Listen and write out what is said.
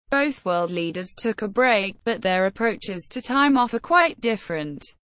Both world leaders took a break, but their approaches to time off are quite different.